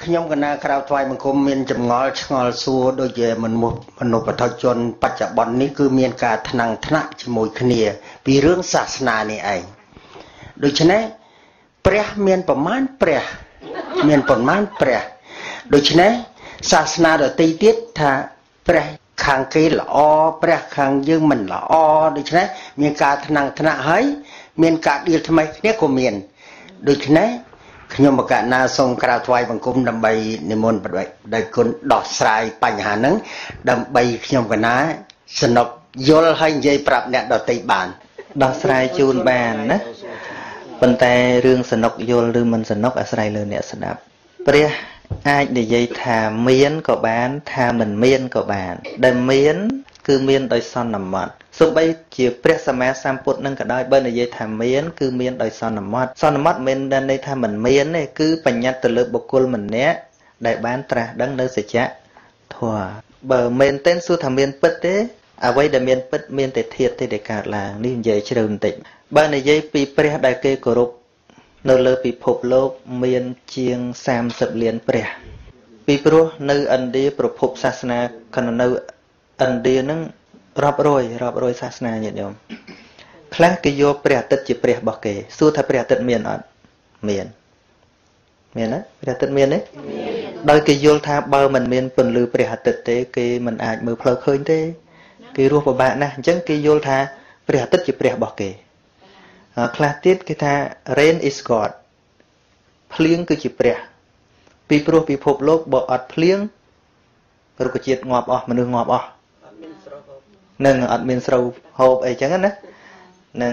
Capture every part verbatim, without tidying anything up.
ខ្ញុំកណាក្រៅថ្វាយបង្គំមានចម្ងល់ឆ្ងល់សួរដូចជាមនុស្សមនុស្សបឋមជនបច្ចុប្បន្ននេះគឺមានការថ្នាំងថ្នាក់ជាមួយគ្នាពីរឿងសាសនានេះឯងដូច្នេះព្រះមានប្រមាណព្រះមានប្រមាណព្រះដូច្នេះសាសនាដទៃទៀតថាព្រះខាងគេល្អព្រះខាងយើងមិនល្អដូច្នេះមានការថ្នាំងថ្នាក់ហើយមានការដៀលថ្មីគ្នាក៏មានដូច្នេះខ្ញុំបកណាសូមក្រាបថ្វាយបង្គំដើម្បីនិមន្តបដិគុណដោះស្រាយបញ្ហាហ្នឹងដើម្បីខ្ញុំកណាសនុកយល់ហើយនិយាយប្រាប់អ្នកដទៃបានដោះស្រាយជូនបានណាប៉ុន្តែរឿងសនុកយល់ឬមិនសនុកអាស្រ័យលើអ្នកស្ដាប់ព្រះអាចនិយាយថាមានក៏បានថាមិនមានក៏បានដែលមានគឺមានដោយសន្មតសូម្បីជាព្រះសម្មាសម្ពុទ្ធនឹងក៏ដោយបើនិយាយថាមានគឺមានដោយសន្មតសន្មតមិនមែនន័យថាមិនមានទេគឺបញ្ញត្តិទៅលើបុគ្គលម្នាក់ដែលបានត្រាស់ដឹងនៅសច្ចធម៌បើមែនទេសួរថាមានពិតទេអ្វីដែលមានពិតមានតែធាតុទេដែលកើតឡើងនេះនិយាយជ្រៅបន្តិចបើនិយាយពីព្រះដែលគេគោរពនៅលើពិភពលោកមានជាងសាមសិបលានព្រះពីព្រោះនៅឥណ្ឌាប្រភពសាសនាខណៈនៅឥណ្ឌាហ្នឹងរាប់រយរាប់រយសាសនាញាតិញោមខ្លះគេយកព្រះអាទិត្យជាព្រះរបស់គេសួរថាព្រះអាទិត្យមានអត់មានមានណាព្រះអាទិត្យមានទេដោយគេយល់ថាបើមិនមានពន្លឺព្រះអាទិត្យទេគេមិនអាចមើលផ្លូវឃើញទេគេរស់ពិបាកណាស់អញ្ចឹងគេយល់ថាព្រះអាទិត្យជាព្រះរបស់គេខ្លះទៀតគេថា rain is god ភ្លៀងគឺជាព្រះពីព្រោះពិភពលោកបើអត់ភ្លៀងរុក្ខជាតិងាប់អស់មនុស្សងាប់អស់នឹងអត់មានស្រូវហូបអីចឹងណានឹង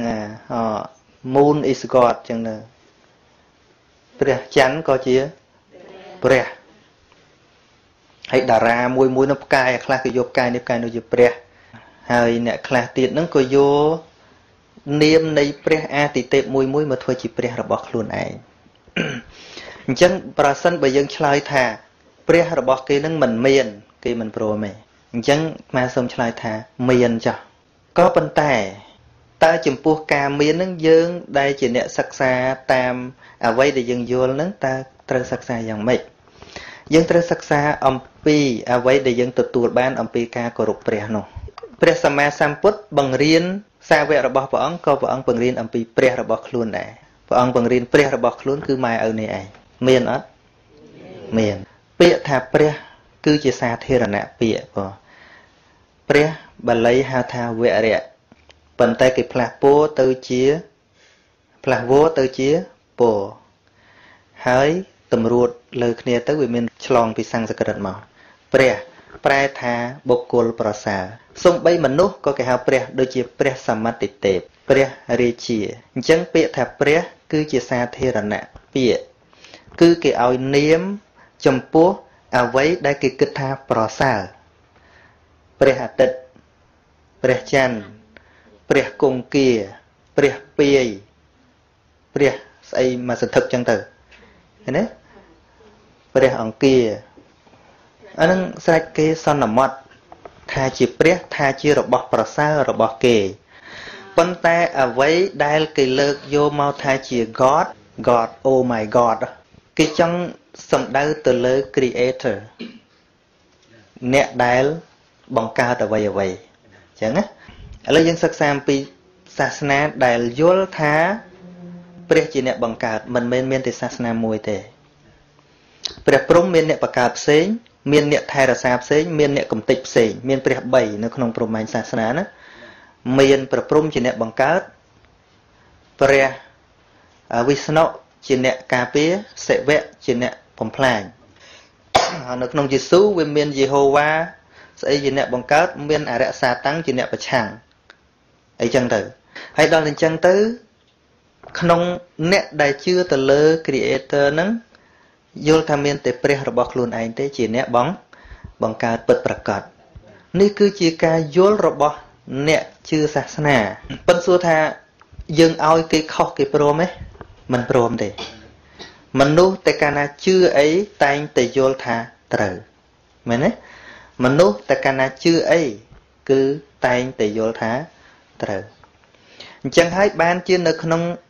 moon is god ចឹងទៅព្រះច័ន្ទក៏ជាព្រះហើយតារាមួយមួយនោះផ្កាយខ្លះគេយកផ្កាយនេះផ្កាយនោះជាព្រះហើយអ្នកខ្លះទៀតហ្នឹងក៏យកនាមនៃព្រះអាទិទេពមួយមួយមកធ្វើជាព្រះរបស់ខ្លួនឯងអញ្ចឹងប្រសិនបើយើងឆ្លើយថាព្រះរបស់គេនឹងមិនមានគេមិនព្រមទេអញ្ចឹងមកសូមឆ្លើយថាមានចាស់ក៏ប៉ុន្តែតើចំពោះការមាននឹងយើងដែលជាអ្នកសិក្សាតាមអ្វីដែលយើងយល់នឹងតើត្រូវសិក្សាយ៉ាងម៉េចយើងត្រូវសិក្សាអំពីអ្វីដែលយើងទទួលបានអំពីការគោរពព្រះនោះព្រះសម្មាសម្ពុទ្ធបង្រៀនសាវករបស់ព្រះអង្គក៏ព្រះអង្គបង្រៀនអំពីព្រះរបស់ខ្លួនដែរព្រះអង្គបង្រៀនព្រះរបស់ខ្លួនគឺម៉ែឪនេះឯងមានអត់មានពាក្យថាព្រះគឺជាសាធារណៈពាក្យបងព្រះបាលីហៅថាវរៈប៉ុន្តែគេផ្លាស់ពោទៅជាផ្លាស់វោទៅជាពោហើយតម្រួតលើគ្នាទៅវាមានឆ្លងពីសំស្ក្រឹតមកព្រះប្រែថាបុគ្គលប្រសើរសូម្បីមនុស្សក៏គេហៅព្រះដូចជាព្រះសមត្ថិទេពព្រះរាជាអញ្ចឹងពាក្យថាព្រះគឺជាសាធារណៈពាក្យគឺគេឲ្យនាមចំពោះអ្វីដែលគេគិតថាប្រសើរព្រះអាទិត្យព្រះច័ន្ទព្រះគង្គាព្រះពាយព្រះស្អីមកសន្ធឹកចឹងទៅឃើញទេព្រះអង្គាអានឹងស្រេចគេសន្មតថាជាព្រះថាជារបស់ប្រសើររបស់គេប៉ុន្តែអ្វីដែលគេលើកយកមកថាជា God God oh my God គេចង់សំដៅទៅលើ creator អ្នកដែលបង្កើតអ្វីអ្វីអញ្ចឹងណាឥឡូវយើងសិក្សាអំពីសាសនាដែលយល់ថាព្រះជាអ្នកបង្កើតមិនមែនមានតែសាសនាមួយទេព្រះព្រហ្មមានអ្នកបង្កើតផ្សេងមានអ្នកថែរក្សាផ្សេងមានអ្នកកំទេចផ្សេងមានព្រះបីនៅក្នុងព្រហ្មញ្ញសាសនាណាមានព្រះព្រហ្មជាអ្នកបង្កើតព្រះវិស្ណុជាអ្នកការពារសិវៈជាអ្នកបំផ្លាញនៅក្នុងយេស៊ូវាមានយេហូវ៉ាស្អីជាអ្នកបង្កើតមានអរិយសាតាំងជាអ្នកប្រឆាំងអីចឹងទៅហើយដល់អញ្ចឹងទៅក្នុងអ្នកដែលជឿទៅលើ creator ហ្នឹងយល់ថាមានតែព្រះរបស់ខ្លួនឯងទេជាអ្នកបងបង្កើតពិតប្រាកដនេះគឺជាការយល់របស់អ្នកជឿសាសនាប៉ុន្តែសួរថាយើងឲ្យគេខុសគេព្រមទេមិនព្រមទេមនុស្សតែកាលណាជឿអីតែងតែយល់ថាត្រូវមែនទេមនុស្សតែកាលណាជឿអីគឺតែងតែយល់ថាត្រូវអញ្ចឹងហើយបានជានៅក្នុង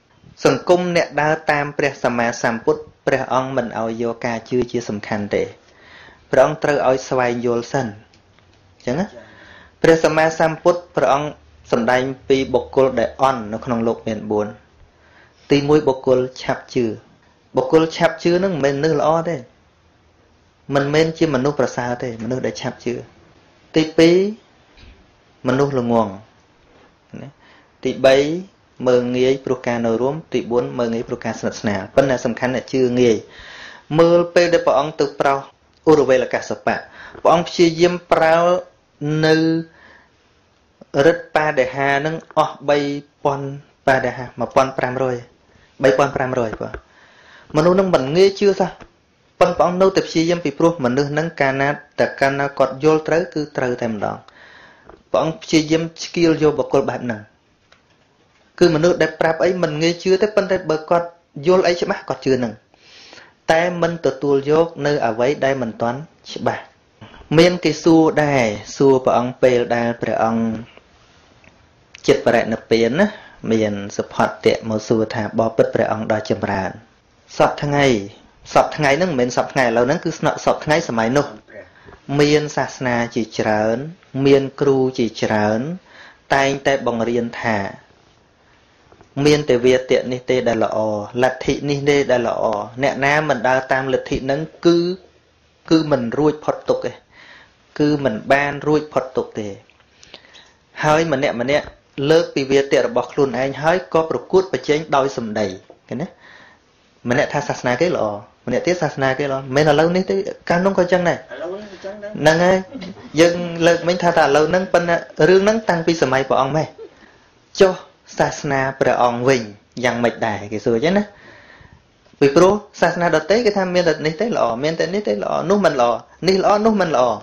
សង្គមអ្នកដើរតាមព្រះសម្មាសម្ពុទ្ធព្រះអង្គមិនឲ្យយកការជឿជាសំខាន់ទេព្រះអង្គត្រូវឲ្យស្វែងយល់សិនអញ្ចឹងណាព្រះសម្មាសម្ពុទ្ធព្រះអង្គសម្ដែងពីបុគ្គលដែលអន់នៅក្នុងលោកមានបួនទីមួយបុគ្គលឆាប់ជឿបុគ្គលឆាប់ជឿនឹងមិនមែនមនុស្សល្អទេមិនមែនជាមនុស្សប្រសើរទេមនុស្សដែលឆាប់ជឿទីពីរមនុស្សល្ងងណាទីបីមើងងាយព្រោះការនៅរួមទីបួនមើងងាយព្រោះការស្និទ្ធស្នាលប៉ុន្តែសំខាន់អ្នកជឿងាយមើលពេលដែលព្រះអង្គទៅប្រោសឧរវេលកសបៈព្រះអង្គព្យាយាមប្រើនៅរិទ្ធបាដិហានឹងអស់បីពាន់បាដិហាមួយពាន់ប្រាំរយ បីពាន់ប្រាំរយបាទមនុស្សនឹងមិនងាយជឿសោះប៉ុន្តែព្រះអង្គនៅតែព្យាយាមពីព្រោះមនុស្សនឹងកាលណាតែកាលណាគាត់យល់ត្រូវគឺត្រូវតែម្ដងព្រះអង្គព្យាយាមស្គៀលយកបុគ្គលបែបហ្នឹងគឺមនុស្សដែលប្រាប់អីមិនងាយជឿទេប៉ុន្តែបើគាត់យល់អីច្បាស់គាត់ជឿនឹងតែមិនទទួលយកនៅអ្វីដែលមិនទាន់ច្បាស់មានគេសួរដែរសួរព្រះអង្គពេលដែលព្រះអង្គចិត្តបរិនិព្វានណាមានសុផតតៈមកសួរថាបបិទ្ធព្រះអង្គដល់ចម្រើនសពថ្ងៃសពថ្ងៃហ្នឹងមិនមែនសពថ្ងៃឥឡូវហ្នឹងគឺស្នក់សពថ្ងៃសម័យនោះមានសាសនាជាច្រើនមានគ្រូជាច្រើនតែងតែបង្រៀនថាមានតែវាទៈនេះទេដែលល្អលទ្ធិនេះទេដែលល្អអ្នកណាមិនដើរតាមលទ្ធិហ្នឹងគឺគឺមិនរួចផុតទុក្ខទេគឺមិនបានរួចផុតទុក្ខទេហើយម្នាក់ម្នាក់លើកពីវាទៈរបស់ខ្លួនឯងហើយក៏ប្រកួតប្រជែងដោយសម្ដីឃើញទេម្នាក់ថាសាសនាគេល្អម្នាក់ទៀតសាសនាគេល្អមិនឥឡូវនេះទេកាលនោះក៏អញ្ចឹងដែរឥឡូវនេះអញ្ចឹងដែរហ្នឹងហើយយើងលើកមិញថាតែឥឡូវហ្នឹងប៉ុន្តែរឿងហ្នឹងតាំងពីសម័យព្រះអង្គម៉េះចុះសាសនាព្រះអង្គវិញយ៉ាងម៉េចដែរគេសួរអញ្ចឹងណាពីព្រោះសាសនាដទៃគេថាមានតែនេះទេល្អមានតែនេះទេល្អនោះមិនល្អនេះល្អនោះមិនល្អ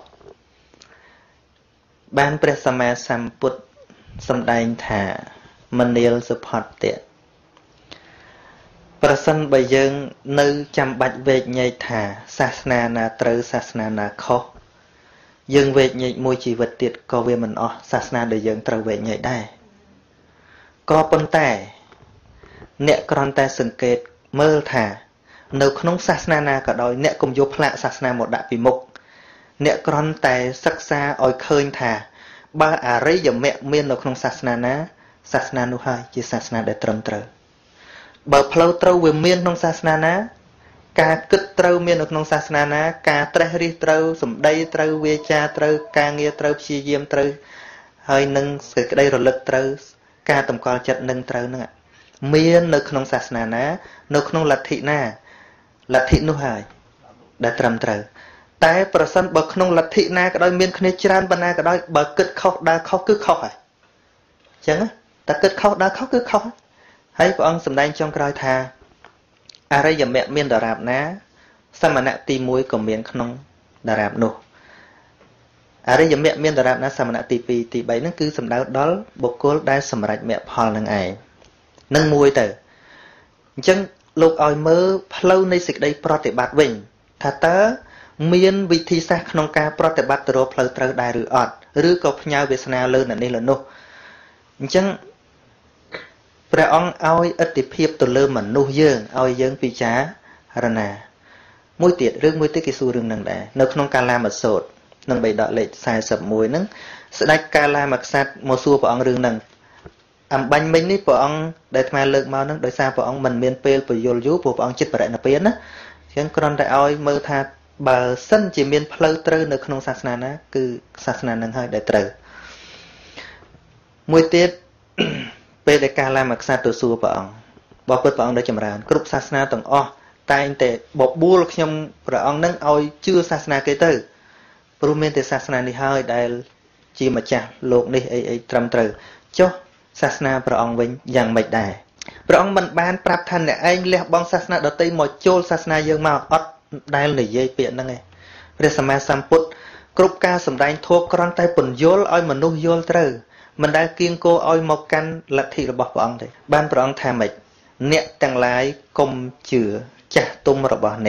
បានព្រះសម្មាសម្ពុទ្ធសម្ដែងថាមនាលសុផតតៈប្រសិនបើយើងនៅចាំបាច់វែកញែកថាសាសនាណាត្រូវសាសនាណាខុសយើងវែកញែកមួយជីវិតទៀតក៏វាមិនអស់សាសនាដែលយើងត្រូវវែកញែកដែរក៏ប៉ុន្តែអ្នកគ្រាន់តែសង្កេតមើលថានៅក្នុងសាសនាណាក៏ដោយអ្នកកុំយកផ្លាកសាសនាមកដាក់ពីមុខអ្នកគ្រាន់តែសិក្សាឲ្យឃើញថាបើអរិយមគ្គមាននៅក្នុងសាសនាណាសាសនានោះហើយជាសាសនាដែលត្រឹមត្រូវបើផ្លូវត្រូវវាមានក្នុងសាសនាណាការគិតត្រូវមាននៅក្នុងសាសនាណាការត្រេះរិះត្រូវសម្ដីត្រូវវាចាត្រូវការងារត្រូវព្យាយាមត្រូវហើយនឹងសេចក្តីរលឹកត្រូវការតម្កល់ចិត្តនឹងត្រូវហ្នឹងមាននៅក្នុងសាសនាណានៅក្នុងលទ្ធិណាលទ្ធិនោះហើយដែលត្រឹមត្រូវតែប្រសិនបើក្នុងលទ្ធិណាក៏ដោយមានគ្នាច្រើនប៉ុណ្ណាក៏ដោយបើគិតខុសដើរខុសគឺខុសហើយអញ្ចឹងតែគិតខុសដើរខុសគឺខុសហើយព្រះអង្គសម្ដែងចុងក្រោយថាអរិយមគ្គមានដរាបណាសមណៈទីមួយក៏មានក្នុងដរាបនោះអរិយមគ្គមានដរាបណាសមណៈទីពីរទីបីហ្នឹងគឺសំដៅដល់បុគ្គលដែលសម្រេចមគ្គផលនឹងឯងនឹងមួយទៅអញ្ចឹងលោកឲ្យមើលផ្លូវនៃសេចក្តីប្រតិបត្តិវិញថាតើមានវិធីសាស្ត្រក្នុងការប្រតិបត្តិទៅរកផ្លូវត្រូវដែរឬអត់ឬក៏ផ្ញើវាសនាលើអ្នកនេះលើនោះអញ្ចឹងព្រះអង្គឲ្យឥទ្ធិភាពទៅលើមនុស្សយើងឲ្យយើងពិចារណាមួយទៀតរឿងមួយទៀតគេសួររឿងហ្នឹងដែរនៅក្នុងកាលាមសូត្រនឹងបេដកលេខសែសិបមួយហ្នឹងស្ដេចកាលាមក្សត្រមកសួរព្រះអង្គរឿងហ្នឹងអំបញ្ញមិញនេះព្រះអង្គដែលអាត្មាលើកមកហ្នឹងដោយសារព្រះអង្គមិនមានពេលពយល់យូរព្រោះព្រះអង្គចិត្តបរិនិព្វានណាអញ្ចឹងគ្រាន់តែឲ្យមើលថាបើសិនជាមានផ្លូវត្រូវនៅក្នុងសាសនាណាគឺសាសនាហ្នឹងហើយដែលត្រូវមួយទៀតពេលដែលកាលាមក្សត្រទៅសួរព្រះអង្គបបិទ្ធព្រះអង្គដែលចម្រើនគ្រប់សាសនាទាំងអស់តែងតែបបួលខ្ញុំព្រះអង្គនឹងឲ្យជឿសាសនាគេទៅព្រោះមានតែសាសនានេះហើយដែលជាម្ចាស់លោកនេះអីអីត្រឹមត្រូវចុះសាសនាព្រះអង្គវិញយ៉ាងម៉េចដែរព្រះអង្គមិនបានប្រាប់ថាអ្នកឯងលះបង់សាសនាដទៃមកចូលសាសនាយើងមកអត់ដែលនិយាយពាក្យហ្នឹងឯងព្រះសម្មាសម្ពុទ្ធគ្រប់ការសម្ដែងធម៌គ្រាន់តែពន្យល់ឲ្យមនុស្សយល់ត្រូវមិនដែលគៀងគោឲ្យមកកាន់លទ្ធិរបស់ព្រះអង្គទេបានព្រះអង្គថាម៉េចអ្នកទាំងឡាយកុំជឿចាស់ទុំរបស់អ្នក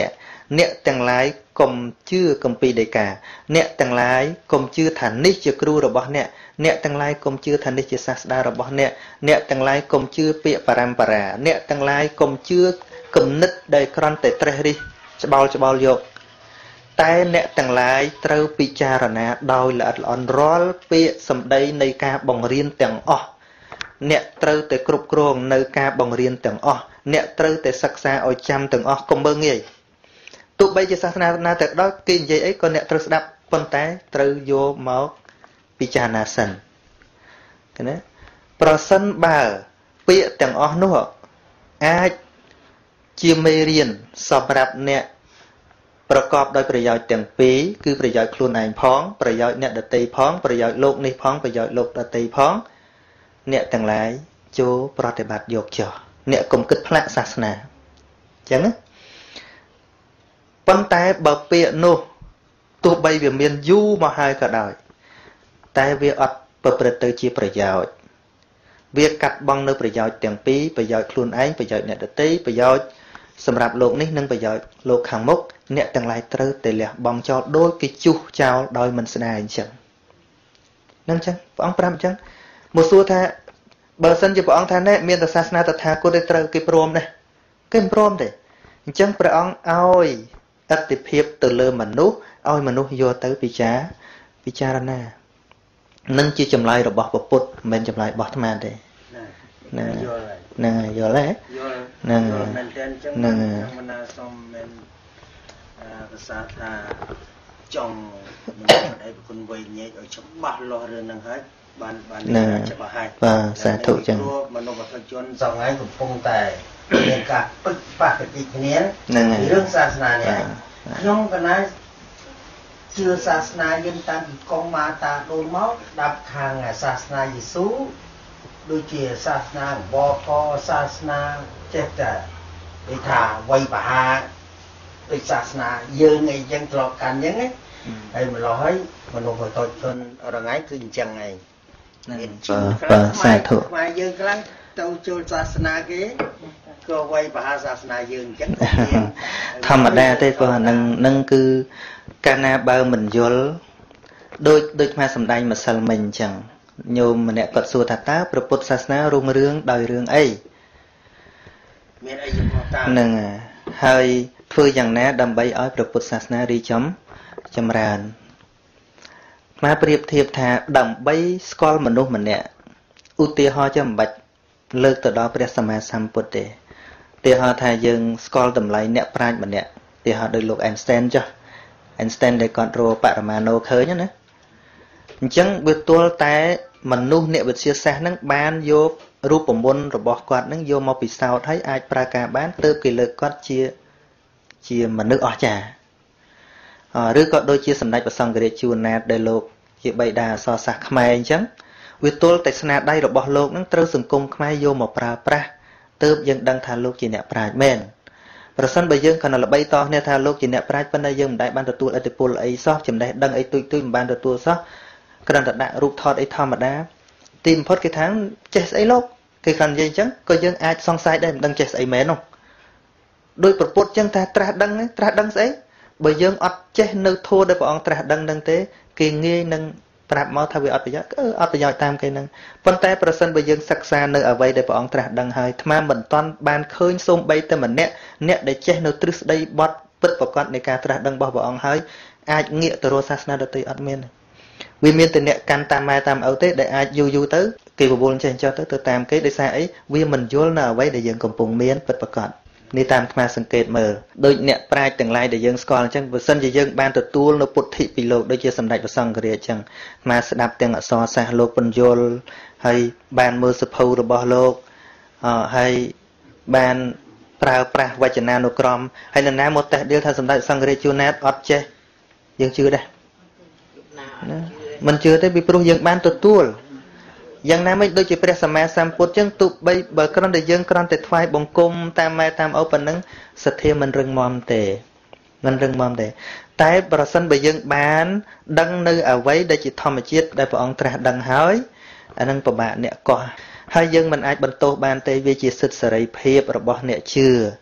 អ្នកទាំងឡាយកុំជឿគម្ពីរដីកាអ្នកទាំងឡាយកុំជឿថានេះជាគ្រូរបស់អ្នកអ្នកទាំងឡាយកុំជឿថានេះជាសាស្តារបស់អ្នកអ្នកទាំងឡាយកុំជឿពាក្យបរមបរាអ្នកទាំងឡាយកុំជឿគំនិតដែលគ្រាន់តែត្រេះរិះច្បោលច្បោលយកតែអ្នកទាំងឡាយត្រូវពិចារណាដោយល្អិតល្អន់រាល់ពាក្យសម្ដីនៃការបង្រៀនទាំងអស់អ្នកត្រូវតែគ្រប់គ្រងនៅការបង្រៀនទាំងអស់អ្នកត្រូវតែសិក្សាឲ្យចាំទាំងអស់កុំមើលងាយទោះបីជាសាសនាណាទៅដល់គេនិយាយអីក៏អ្នកត្រូវស្ដាប់ប៉ុន្តែត្រូវយកមកពិចារណាសិនឃើញទេប្រសិនបើពាក្យទាំងអស់នោះអាចជាមេរៀនសម្រាប់អ្នកប្រកបដោយប្រយោជន៍ទាំងពីរគឺប្រយោជន៍ខ្លួនឯងផងប្រយោជន៍អ្នកដទៃផងប្រយោជន៍លោកនេះផងប្រយោជន៍លោកដទៃផងអ្នកទាំងឡាយចូលប្រតិបត្តិយកចុះអ្នកកុំគិតផ្លាក់សាសនាអញ្ចឹងណាប៉ុន្តែបើពាក្យនោះទោះបីវាមានយូរមកហើយក៏ដោយតែវាអត់ប្រព្រឹត្តទៅជាប្រយោជន៍វាកាត់បង់នៅប្រយោជន៍ទាំងពីរប្រយោជន៍ខ្លួនឯងប្រយោជន៍អ្នកដទៃប្រយោជន៍សម្រាប់លោកនេះនិងប្រយោជន៍លោកខាងមុខអ្នកទាំងឡាយត្រូវតែលះបង់ចោលដោយគេជុះចោលដោយមិនស្ដាយអញ្ចឹងនឹងអញ្ចឹងព្រះអង្គប្រាប់អញ្ចឹងមកសួរថាបើសិនជាព្រះអង្គថាណែមានតែសាសនាតថាគតទេត្រូវគេព្រមដែរគេមិនព្រមទេអញ្ចឹងព្រះអង្គឲ្យអតិភិបទៅលើមនុស្សឲ្យមនុស្សយកទៅពិចារពិចារណានឹងជាចម្លើយរបស់ព្រះពុទ្ធមិនមែនចម្លើយរបស់អាត្មាទេណាហ្នឹងហើយយល់ទេហ្នឹងមែនតើអញ្ចឹងហ្នឹងមិនណាសូមមែនភាសាថាចង់មនុស្សដែលប្រគុណវៃញែកឲ្យច្បាស់លាស់រឿងហ្នឹងហើយបានបានច្បាស់ហើយបាទសាធុចឹងមនុស្សវត្ថុជនសងហើយកំពុងតែមានការពិតបកតិគ្នាហ្នឹងហើយរឿងសាសនានេះខ្ញុំកណាជឿសាសនាយើងតាំងពីកងមាតាដូនមកស្ដាប់ខាងសាសនាយេស៊ូដូចជាសាសនាវកសាសនាចេះតែនិយាយថាវ័យបហាដូចសាសនាយើងអីចឹងធ្លាប់កាន់ចឹងណាហើយម្ល៉េះហើយមនុស្សវត្ថុជនរងៃគឺអញ្ចឹងឯងមានជឿខ្លះសាធុខ្មែរយើងខ្លះទៅចូលសាសនាគេក៏វ័យបហាសាសនាយើងអញ្ចឹងក៏មានធម្មតាទេព្រោះអានឹងនឹងគឺកាលណាបើមិនយល់ដូចដូចខ្មែរសំដែងម្សិលមិញអញ្ចឹងញោមម្នាក់គាត់សួរថាតើព្រះពុទ្ធសាសនារុងរឿងដោយរឿងអីមានអីចំពោះតាហ្នឹងហើយធ្វើយ៉ាងណាដើម្បីឲ្យព្រះពុទ្ធសាសនារីចំចម្រើនខ្មែរប្រៀបធៀបថាដើម្បីស្គាល់មនុស្សម្នាក់ឧទាហរណ៍ចឹងមិនបាច់លើកទៅដល់ព្រះសម្មាសម្ពុទ្ធទេឧទាហរណ៍ថាយើងស្គាល់តម្លៃអ្នកប្រាជ្ញម្នាក់ឧទាហរណ៍ដោយលោក Einstein ចុះ Einstein ដែលគាត់រកបរមាណូឃើញណាអញ្ចឹងវាទល់តែមនុស្សអ្នកវិទ្យាសាស្ត្រហ្នឹងបានយករូបមន្តរបស់គាត់ហ្នឹងយកមកពិសោធន៍ឲ្យអាចប្រើការបានទើបគេលើកគាត់ជាជាមនុស្សអស្ចារ្យឬក៏ដូចជាសម្ដេចព្រះសង្ឃរាជជួនណាតដែលលោកជាបិតាអក្សរសាស្ត្រខ្មែរអញ្ចឹងវាទល់តែស្នាដៃរបស់លោកហ្នឹងត្រូវសង្គមខ្មែរយកមកប្រើប្រាស់ទើបយើងដឹងថាលោកជាអ្នកប្រាជ្ញមែនប្រសិនបើយើងគ្រាន់តែល្បីតគ្នាថាលោកជាអ្នកប្រាជ្ញប៉ុន្តែយើងមិនដែលបានទទួលឥទ្ធិពលអីសោះចំណេះដឹងអីទុយទុយមិនបានទទួលសោះគ្រាន់តែដាក់រូបថតអីធម្មតាទីបំផុតគេថាចេះស្អីលោកគេគ្រាន់និយាយអញ្ចឹងក៏យើងអាចសង្ស័យដែរមិនដឹងចេះស្អីមែននោះដោយប្រពុតអញ្ចឹងថាត្រាស់ដឹងត្រាស់ដឹងស្អីបើយើងអត់ចេះនៅធัวដែលព្រះអង្គត្រាស់ដឹងនឹងទេគេងាយនឹងប្រាប់មកថាវាអត់ប្រយោជន៍គឺអត់ប្រយោជន៍តាមគេនឹងប៉ុន្តែប្រសិនបើយើងសិក្សានៅអ្វីដែលព្រះអង្គត្រាស់ដឹងហើយអាត្មាមិនទាន់បានឃើញសូម្បីតែម្នាក់អ្នកដែលចេះនៅទ្រឹស្ដីបត់ពិតប្រាកដនៃការត្រាស់ដឹងរបស់ព្រះអង្គហើយអាចងាកទៅរកសាសនាដទៃអត់មានវាមានតែអ្នកកាន់តាមម៉ែតាមឪទេដែលអាចយូរយូរទៅគេបវល់ចេះចោះទៅទៅតាមគេដោយសារអីវាមិនយល់នៅអ្វីដែលយើងកំពុងមានពិតប្រាកដនេះតាមអាត្មាសង្កេតមើលដូចអ្នកប្រាជ្ញទាំងឡាយដែលយើងស្គាល់អញ្ចឹងបើសិនជាយើងបានទទួលនៅពុទ្ធិពីលោកដូចជាសម្ដេចព្រះសង្ឃរាជអញ្ចឹងអាត្មាស្ដាប់ទាំងអក្សរសាស្ត្រលោកពន្យល់ហើយបានមើលសភៅរបស់លោកអឺហើយបានប្រើប្រាស់វចនានុក្រមហើយនរណាមកតេះដៀលថាសម្ដេចសង្ឃរាជជួនណាតអត់ចេះយើងជឿដែរមិនជឿទេពីព្រោះយើងបានទទួលយ៉ាងណាមិញដូចជាព្រះសម្មាសម្ពុទ្ធចឹងទោះបីបើគ្រាន់តែយើងគ្រាន់តែថ្វាយបង្គំតាមម៉ែតាមឪប៉ុណ្ណឹងសទ្ធាមិនរឹងមាំទេមិនរឹងមាំទេតែប្រសិនបើយើងបានដឹងនៅអ្វីដែលជាធម្មជាតិដែលព្រះអង្គត្រាស់ដឹងហើយអានឹងពិបាកអ្នកកោះហើយយើងមិនអាចបន្ទោសបានទេវាជាសិទ្ធិសេរីភាពរបស់អ្នកជឿ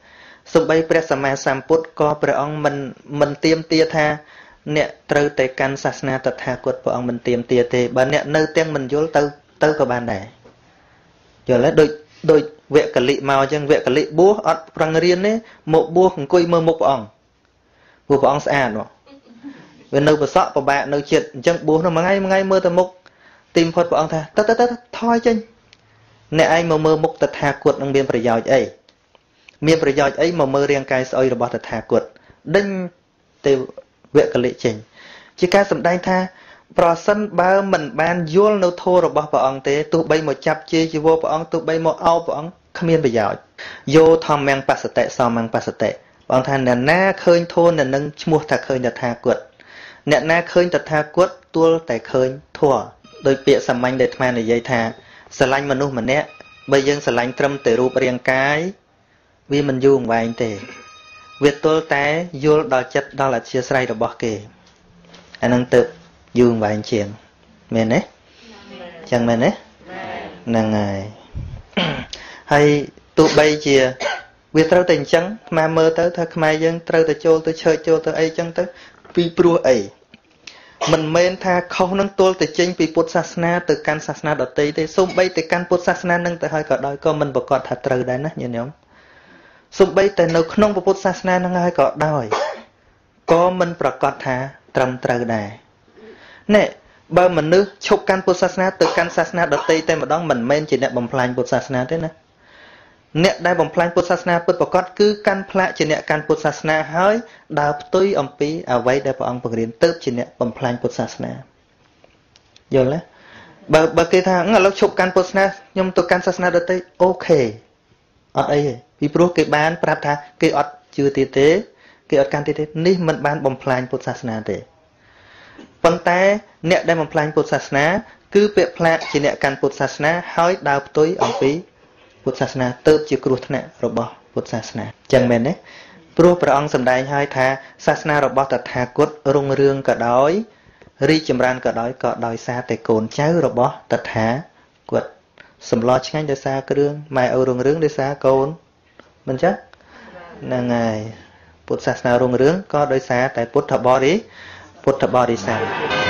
សំបីព្រះសម្មាសម្ពុទ្ធក៏ព្រះអង្គមិនមិនទាមទារថាអ្នកត្រូវតែកាន់សាសនាតថាគតព្រះអង្គមិនទាមទារទេបើអ្នកនៅទាំងមិនយល់ទៅទៅក៏បានដែរយល់ទេដូចដូចវគ្គលិមកអញ្ចឹងវគ្គលិបួសអត់ប្រឹងរៀនទេមកបួសអង្គុយមើលមុខព្រះអង្គព្រោះព្រះអង្គស្អាតមកវានៅប្រសក់ពិបាកនៅចិត្តអញ្ចឹងបួសនោះមួយថ្ងៃមួយថ្ងៃមើលទៅមុខទីបំផុតព្រះអង្គថាទៅទៅទៅថយចេញអ្នកឯងមកមើលមុខតថាគតនឹងមានប្រយោជន៍អីមានប្រយោជន៍អីមកមើលរាងកាយស្អុយរបស់តថាគតដេញទេវគ្គលិចេញជាការសម្ដែងថាប្រសិនបើមិនបានយល់នៅធម៌របស់ព្រះអង្គទេទោះបីមកចាប់ជាជីវរព្រះអង្គទោះបីមកអោបព្រះអង្គគ្មានប្រយោជន៍យោធម្មងបសតិសមងបសតិព្រះអង្គថាអ្នកណាឃើញធម៌អ្នកនឹងឈ្មោះថាឃើញតថាគតអ្នកណាឃើញតថាគតទល់តែឃើញធម៌ដោយពាក្យសាមញ្ញដែលអាត្មានិយាយថាស្រឡាញ់មនុស្សម្នាក់បើយើងស្រឡាញ់ត្រឹមតែរូបរាងកាយវាមិនយូរអង្វែងទេវាទល់តែយល់ដល់ចិត្តដល់អធ្យាស្រ័យរបស់គេអានឹងទៅយូរអង្វែងជាងមែនទេចឹងមែនទេហ្នឹងហើយហើយទោះបីជាវាត្រូវតែអញ្ចឹងអាត្មាមើលទៅថាខ្មែរយើងត្រូវតែចូលទៅឆើចចូលទៅអីចឹងទៅពីព្រោះអីមិនមែនថាខុសនឹងទល់តែចេញពីពុទ្ធសាសនាទៅកាន់សាសនាដទៃទេសូម្បីតែកាន់ពុទ្ធសាសនានឹងទៅហើយក៏ដោយក៏មិនប្រកាសថាត្រូវដែរណាញាតិញោមសូម្បីតែនៅក្នុងពុទ្ធសាសនានឹងហើយក៏ដោយក៏មិនប្រកាសថាត្រឹមត្រូវដែរណែបើមនុស្សឈប់កាន់ពុទ្ធសាសនាទៅកាន់សាសនាដទៃតែម្ដងមិនមែនជាអ្នកបំផ្លាញពុទ្ធសាសនាទេណាអ្នកដែលបំផ្លាញពុទ្ធសាសនាពិតប្រាកដគឺកាន់ផ្លាកជាអ្នកកាន់ពុទ្ធសាសនាហើយដើរផ្ទុយអំពីអ្វីដែលព្រះអង្គបង្រៀនទៅជាអ្នកបំផ្លាញពុទ្ធសាសនាយល់ទេបើបើគេថាឥឡូវឈប់កាន់ពុទ្ធសាសនាខ្ញុំទៅកាន់សាសនាដទៃអូខេអត់អីទេពីព្រោះគេបានប្រាប់ថាគេអត់ជឿទៀតទេគេអត់កាន់ទៀតទេនេះមិនបានបំផ្លាញពុទ្ធសាសនាទេប៉ុន្តែអ្នកដែលបំផ្លាញពុទ្ធសាសនាគឺពាក្យផ្លាកជាអ្នកកាន់ពុទ្ធសាសនាហើយដើរផ្ទុយអំពីពុទ្ធសាសនាទៅជាគ្រោះថ្នាក់របស់ពុទ្ធសាសនាចឹងមែនទេព្រោះព្រះអង្គសម្ដែងហើយថាសាសនារបស់តថាគតរុងរឿងក៏ដោយរីកចម្រើនក៏ដោយក៏ដោយសារតែកូនចៅរបស់តថាគតសម្លឆ្ងាញ់ដោយសារគ្រឿងម៉ែឪរុងរឿងដោយសារកូនមិនចឹងហ្នឹងហើយពុទ្ធសាសនារុងរឿងក៏ដោយសារតែពុទ្ធបរិពុទ្ធបរិស័ទ